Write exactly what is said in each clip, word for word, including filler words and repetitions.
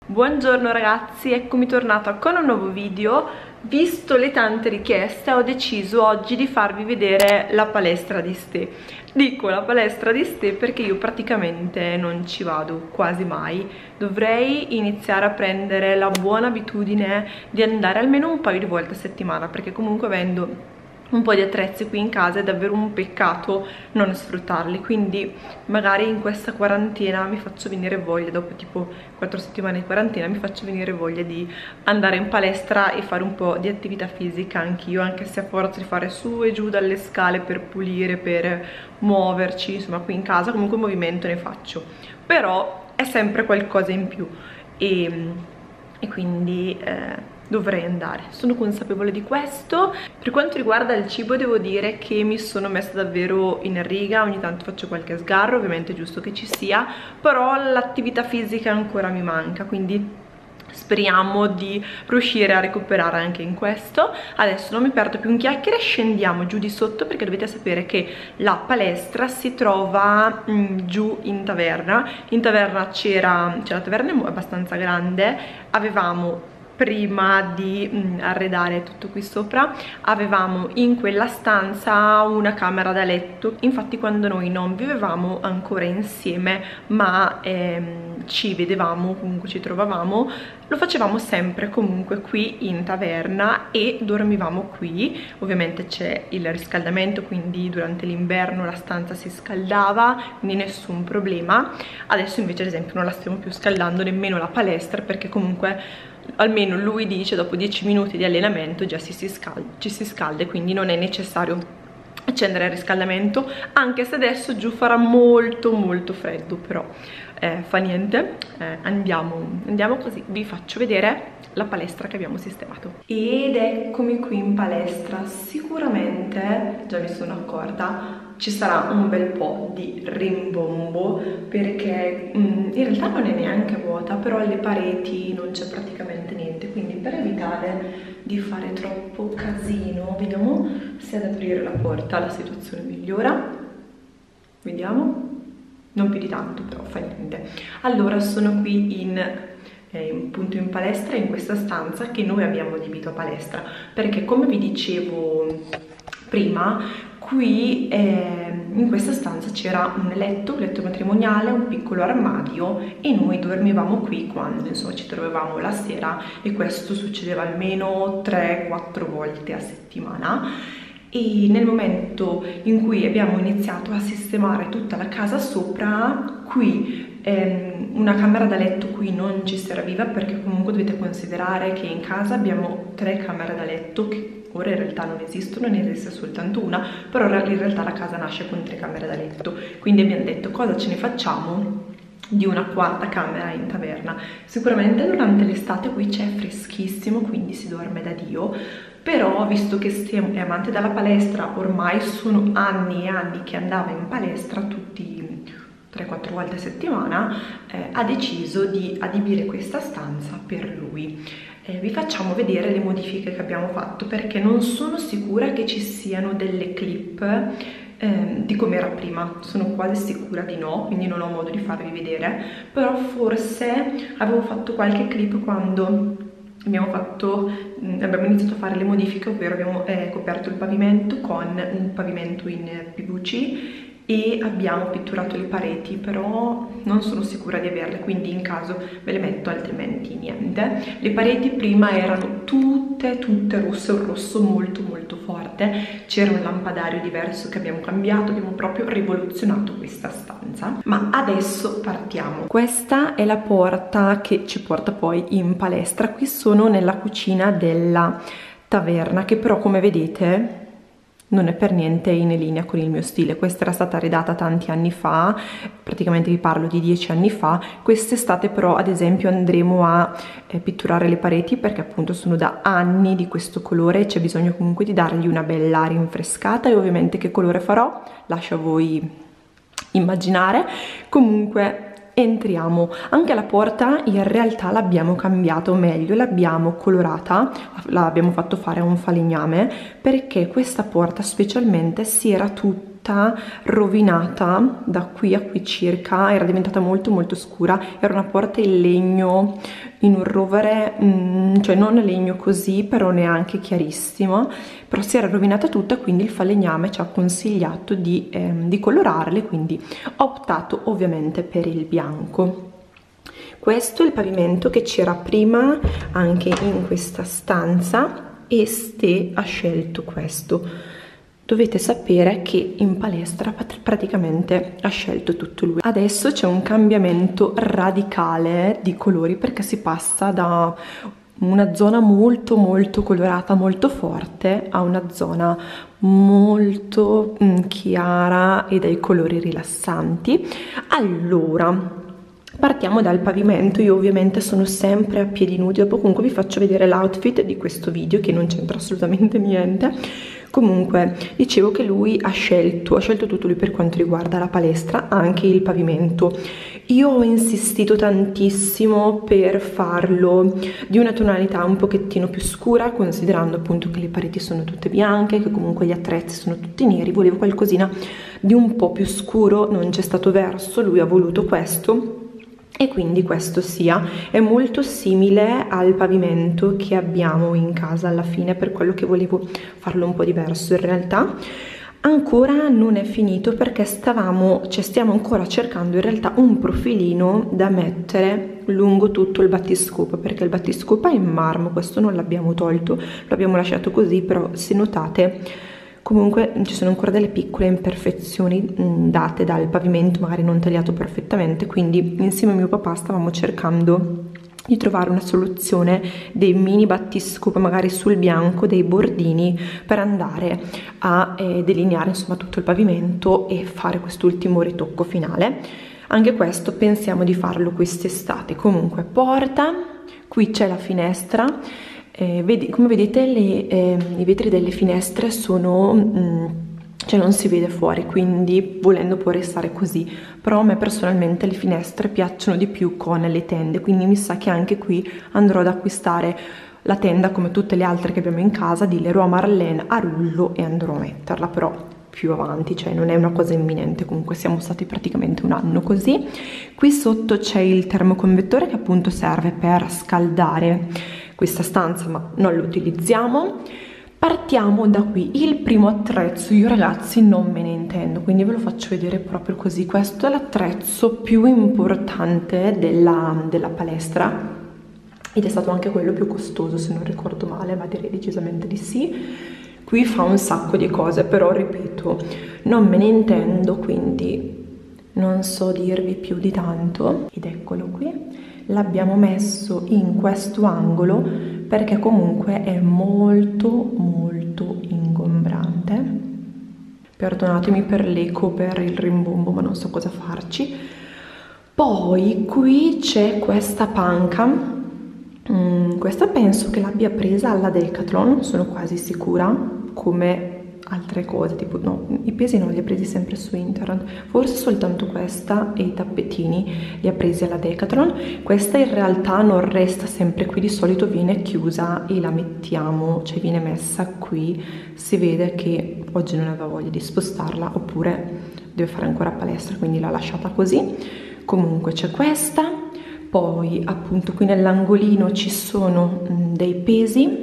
Buongiorno ragazzi, eccomi tornata con un nuovo video. Visto le tante richieste ho deciso oggi di farvi vedere la palestra di Ste. Dico la palestra di Ste perché io praticamente non ci vado quasi mai. Dovrei iniziare a prendere la buona abitudine di andare almeno un paio di volte a settimana, perché comunque avendo un po' di attrezzi qui in casa è davvero un peccato non sfruttarli. Quindi magari in questa quarantena mi faccio venire voglia, dopo tipo quattro settimane di quarantena mi faccio venire voglia di andare in palestra e fare un po' di attività fisica anch'io, anche se a forza di fare su e giù dalle scale per pulire, per muoverci, insomma qui in casa comunque movimento ne faccio, però è sempre qualcosa in più e, e quindi eh, dovrei andare, sono consapevole di questo. Per quanto riguarda il cibo devo dire che mi sono messa davvero in riga, ogni tanto faccio qualche sgarro, ovviamente è giusto che ci sia, però l'attività fisica ancora mi manca, quindi speriamo di riuscire a recuperare anche in questo. Adesso non mi perdo più in chiacchiere, scendiamo giù di sotto perché dovete sapere che la palestra si trova mh, giù in taverna. In taverna c'era, cioè la taverna è abbastanza grande, avevamo prima di mh, arredare tutto qui sopra, avevamo in quella stanza una camera da letto. Infatti quando noi non vivevamo ancora insieme ma ehm, ci vedevamo, comunque ci trovavamo, lo facevamo sempre comunque qui in taverna e dormivamo qui. Ovviamente c'è il riscaldamento, quindi durante l'inverno la stanza si scaldava, quindi nessun problema. Adesso invece ad esempio non la stiamo più scaldando, nemmeno la palestra, perché comunque almeno lui dice dopo dieci minuti di allenamento già si, si scalda, ci si scalda, quindi non è necessario accendere il riscaldamento, anche se adesso giù farà molto molto freddo, però eh, fa niente, eh, andiamo, andiamo così, vi faccio vedere la palestra che abbiamo sistemato. Ed eccomi qui in palestra. Sicuramente, già mi sono accorta, ci sarà un bel po' di rimbombo perché mh, in realtà non è neanche vuota, però alle pareti non c'è praticamente niente, quindi per evitare di fare troppo casino vediamo se ad aprire la porta la situazione migliora. Vediamo, non più di tanto, però fa niente. Allora sono qui in eh, appunto in palestra, in questa stanza che noi abbiamo adibito a palestra, perché come vi dicevo prima, qui eh, in questa stanza c'era un letto, un letto matrimoniale, un piccolo armadio e noi dormivamo qui quando insomma ci trovavamo la sera, e questo succedeva almeno tre quattro volte a settimana. E nel momento in cui abbiamo iniziato a sistemare tutta la casa sopra, qui ehm, una camera da letto qui non ci serviva, perché comunque dovete considerare che in casa abbiamo tre camere da letto che ora in realtà non esistono, ne esiste soltanto una, però in realtà la casa nasce con tre camere da letto, quindi abbiamo detto cosa ce ne facciamo di una quarta camera in taverna. Sicuramente durante l'estate qui c'è freschissimo, quindi si dorme da Dio, però visto che Ste è amante della palestra, ormai sono anni e anni che andava in palestra tutti tre quattro volte a settimana, eh, ha deciso di adibire questa stanza per lui. Eh, vi facciamo vedere le modifiche che abbiamo fatto, perché non sono sicura che ci siano delle clip eh, di come era prima, sono quasi sicura di no, quindi non ho modo di farvi vedere, però forse avevo fatto qualche clip quando abbiamo fatto abbiamo iniziato a fare le modifiche, ovvero abbiamo eh, coperto il pavimento con un pavimento in P V C e abbiamo pitturato le pareti, però non sono sicura di averle, quindi in caso ve le metto, altrimenti niente. Le pareti prima erano tutte tutte rosse, un rosso molto molto forte, c'era un lampadario diverso che abbiamo cambiato, abbiamo proprio rivoluzionato questa stanza. Ma adesso partiamo. Questa è la porta che ci porta poi in palestra. Qui sono nella cucina della taverna, che però come vedete non è per niente in linea con il mio stile. Questa era stata arredata tanti anni fa, praticamente vi parlo di dieci anni fa. Quest'estate però ad esempio andremo a eh, pitturare le pareti, perché appunto sono da anni di questo colore e c'è bisogno comunque di dargli una bella rinfrescata. E ovviamente che colore farò lascio a voi immaginare. Comunque entriamo. Anche la porta in realtà l'abbiamo cambiato, o meglio l'abbiamo colorata, l'abbiamo fatto fare a un falegname, perché questa porta specialmente si era tutta tutta rovinata da qui a qui circa, era diventata molto molto scura, era una porta in legno, in un rovere, mm, cioè non legno così, però neanche chiarissimo, però si era rovinata tutta, quindi il falegname ci ha consigliato di, ehm, di colorarle, quindi ho optato ovviamente per il bianco. Questo è il pavimento che c'era prima anche in questa stanza e Ste ha scelto questo. Dovete sapere che in palestra praticamente ha scelto tutto lui. Adesso c'è un cambiamento radicale di colori perché si passa da una zona molto molto colorata, molto forte, a una zona molto mm, chiara e dai colori rilassanti. Allora, partiamo dal pavimento. Io ovviamente sono sempre a piedi nudi, dopo comunque vi faccio vedere l'outfit di questo video che non c'entra assolutamente niente. Comunque dicevo che lui ha scelto, ha scelto tutto lui per quanto riguarda la palestra, anche il pavimento. Io ho insistito tantissimo per farlo di una tonalità un pochettino più scura, considerando appunto che le pareti sono tutte bianche, che comunque gli attrezzi sono tutti neri, volevo qualcosina di un po' più scuro, non c'è stato verso, lui ha voluto questo. E quindi questo sia, è molto simile al pavimento che abbiamo in casa alla fine, per quello che volevo farlo un po' diverso. In realtà ancora non è finito perché stavamo, cioè stiamo ancora cercando in realtà un profilino da mettere lungo tutto il battiscopo, perché il battiscopo è in marmo, questo non l'abbiamo tolto, lo abbiamo lasciato così, però se notate comunque ci sono ancora delle piccole imperfezioni mh, date dal pavimento, magari non tagliato perfettamente, quindi insieme a mio papà stavamo cercando di trovare una soluzione dei mini battiscopo magari sul bianco, dei bordini, per andare a eh, delineare insomma tutto il pavimento e fare quest'ultimo ritocco finale. Anche questo pensiamo di farlo quest'estate. Comunque porta, qui c'è la finestra. Eh, vedi, come vedete le, eh, i vetri delle finestre sono, mm, cioè non si vede fuori, quindi volendo può restare così, però a me personalmente le finestre piacciono di più con le tende, quindi mi sa che anche qui andrò ad acquistare la tenda come tutte le altre che abbiamo in casa di Leroy Merlin a rullo e andrò a metterla però più avanti, cioè non è una cosa imminente, comunque siamo stati praticamente un anno così. Qui sotto c'è il termoconvettore che appunto serve per scaldare questa stanza, ma non lo utilizziamo. Partiamo da qui, il primo attrezzo, io ragazzi non me ne intendo, quindi ve lo faccio vedere proprio così. Questo è l'attrezzo più importante della, della palestra ed è stato anche quello più costoso se non ricordo male, ma direi decisamente di sì. Qui fa un sacco di cose, però ripeto, non me ne intendo, quindi non so dirvi più di tanto. Ed eccolo qui. L'abbiamo messo in questo angolo perché comunque è molto molto ingombrante. Perdonatemi per l'eco, per il rimbombo, ma non so cosa farci. Poi qui c'è questa panca, mm, questa penso che l'abbia presa alla Decathlon, sono quasi sicura, come altre cose, tipo no, i pesi non li ha presi sempre su internet, forse soltanto questa e i tappetini li ha presi alla Decathlon. Questa in realtà non resta sempre qui, di solito viene chiusa e la mettiamo, cioè viene messa qui, si vede che oggi non aveva voglia di spostarla oppure deve fare ancora palestra, quindi l'ha lasciata così. Comunque c'è questa, poi appunto qui nell'angolino ci sono mh, dei pesi.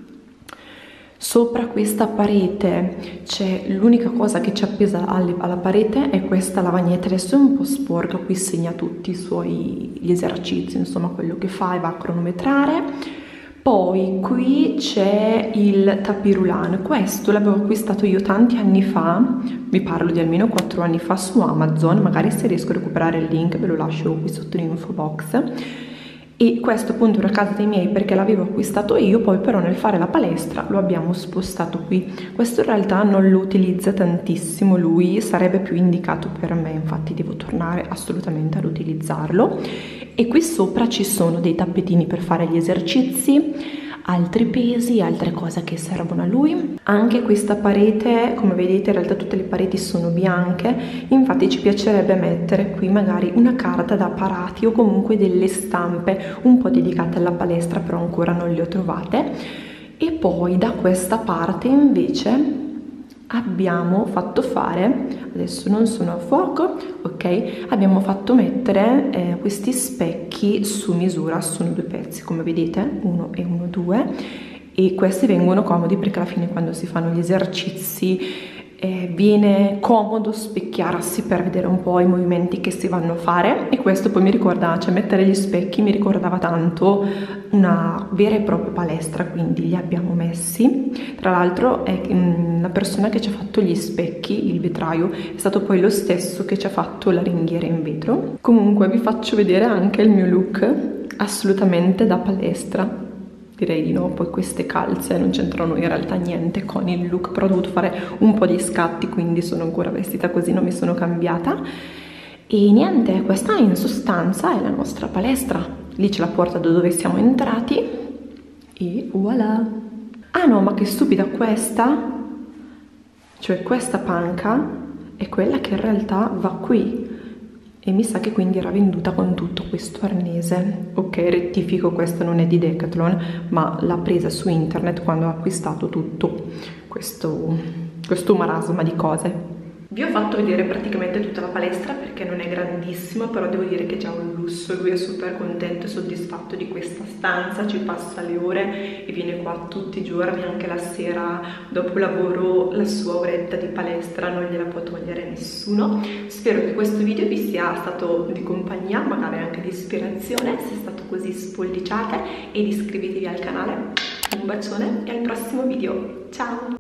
Sopra questa parete c'è l'unica cosa che ci appesa alla parete è questa lavagnetta, adesso è un po' sporca, qui segna tutti i suoi gli esercizi, insomma quello che fa e va a cronometrare. Poi qui c'è il tapis roulant, questo l'avevo acquistato io tanti anni fa, vi parlo di almeno quattro anni fa su Amazon, magari se riesco a recuperare il link ve lo lascio qui sotto l'info box. E questo appunto era a casa dei miei perché l'avevo acquistato io, poi però nel fare la palestra lo abbiamo spostato qui. Questo in realtà non lo utilizza tantissimo lui, sarebbe più indicato per me, infatti devo tornare assolutamente ad utilizzarlo. E qui sopra ci sono dei tappetini per fare gli esercizi, altri pesi, altre cose che servono a lui. Anche questa parete, come vedete in realtà tutte le pareti sono bianche, infatti ci piacerebbe mettere qui magari una carta da parati o comunque delle stampe un po' dedicate alla palestra, però ancora non le ho trovate. E poi da questa parte invece abbiamo fatto fare, adesso non sono a fuoco, ok, abbiamo fatto mettere eh, questi specchi su misura, sono due pezzi come vedete, uno e uno due, e questi vengono comodi perché alla fine quando si fanno gli esercizi eh, viene comodo specchiarsi per vedere un po' i movimenti che si vanno a fare, e questo poi mi ricorda, cioè mettere gli specchi mi ricordava tanto una vera e propria palestra, quindi li abbiamo messi. Tra l'altro è la persona che ci ha fatto gli specchi, il vetraio, è stato poi lo stesso che ci ha fatto la ringhiera in vetro. Comunque vi faccio vedere anche il mio look assolutamente da palestra. Direi di no, poi queste calze non c'entrano in realtà niente con il look, però ho dovuto fare un po' di scatti, quindi sono ancora vestita così, non mi sono cambiata. E niente, questa in sostanza è la nostra palestra. Lì c'è la porta da dove siamo entrati e voilà. Ah no, ma che stupida questa, cioè questa panca è quella che in realtà va qui. E mi sa che quindi era venduta con tutto questo arnese. Ok, rettifico, questo non è di Decathlon, ma l'ha presa su internet quando ho acquistato tutto questo, questo marasma di cose. Vi ho fatto vedere praticamente tutta la palestra perché non è grandissima, però devo dire che è già un lusso. Lui è super contento e soddisfatto di questa stanza, ci passa le ore e viene qua tutti i giorni, anche la sera dopo lavoro la sua oretta di palestra non gliela può togliere nessuno. Spero che questo video vi sia stato di compagnia, magari anche di ispirazione. Se è stato così spolliciate ed iscrivetevi al canale. Un bacione e al prossimo video, ciao!